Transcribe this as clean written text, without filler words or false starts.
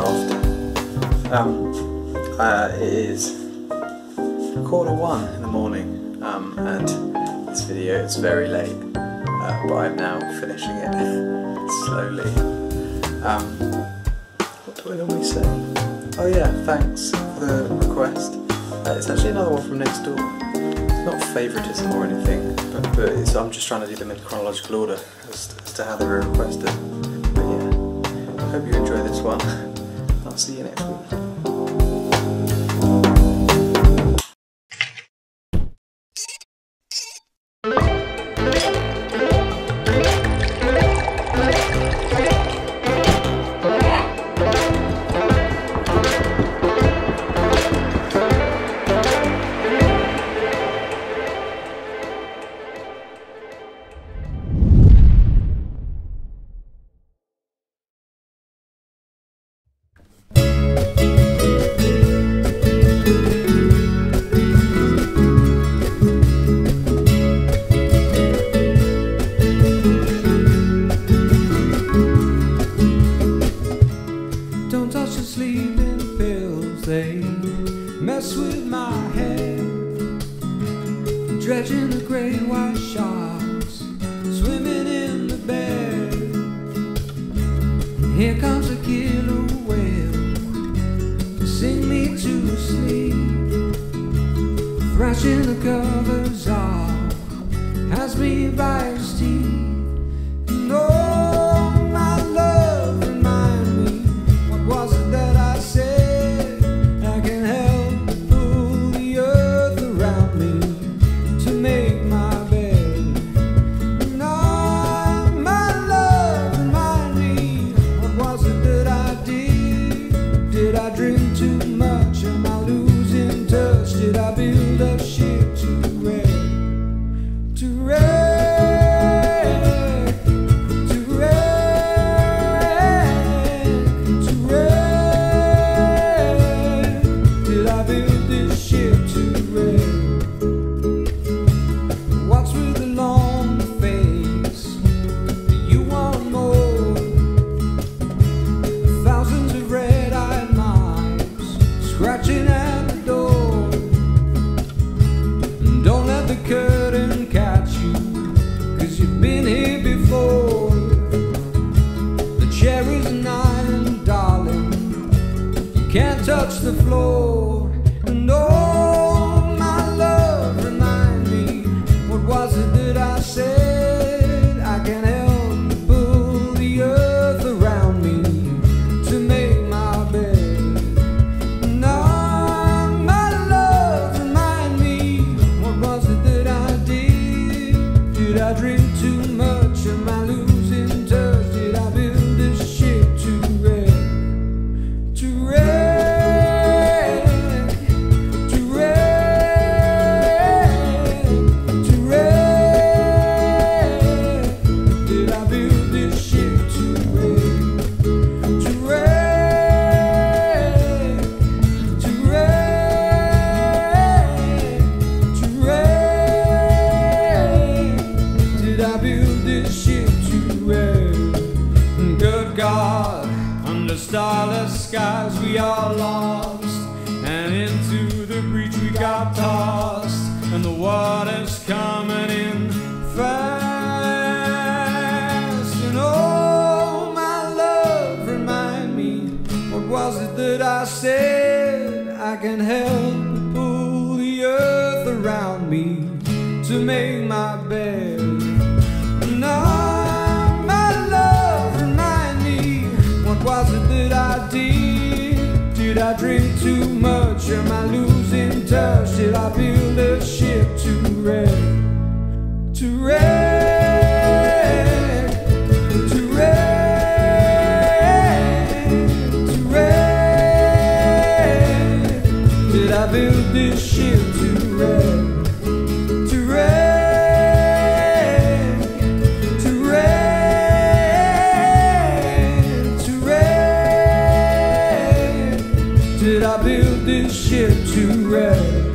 aircraft. It is 1:15 in the morning, and this video is very late, but I'm now finishing it slowly. What do I normally say? Oh yeah, thanks for the request. It's actually another one from next door. It's not favouritism or anything, but I'm just trying to do them in chronological order as to how they were requested. But yeah, I hope you enjoy this one. I'll see you next week. Don't touch the sleeping pills, they mess with my head. Dredging the great white sharks, swimming in the bed. And here comes a killer whale to sing me to sleep. Thrashing the covers off, has me by his teeth. And oh, my love, remind me, what was it that I said? I can help pull the earth around me to make my bed. And oh, my love, remind me, what was it that I did? Did I drink too much? Am I losing touch? Did I build a ship to wreck? To wreck? Scratching at the door. Don't let the curtain catch you, 'cause you've been here before. The chair is an iron, darling, you can't touch the floor. And oh, my love, remind me, what was it that I said? I can help pull the earth around me to make my bed. Did I drink too much? Am I losing touch? Did I build this ship to wreck? To wreck? To wreck? To wreck? Did I build this ship to wreck? To wreck? To wreck? To wreck? Did I build this ship to wreck? Good God, under starless skies we are lost, and into the breach we got tossed, and the water's coming in fast. And oh, my love, remind me, what was it that I said? I can help pull the earth around me to make my bed. Now, my love, remind me, what was it that I did? Did I drink too much? Am I losing touch? Did I build a ship to wreck? To wreck? To wreck? To wreck? Did I build this ship to wreck? To wreck? Did I build this ship to wreck?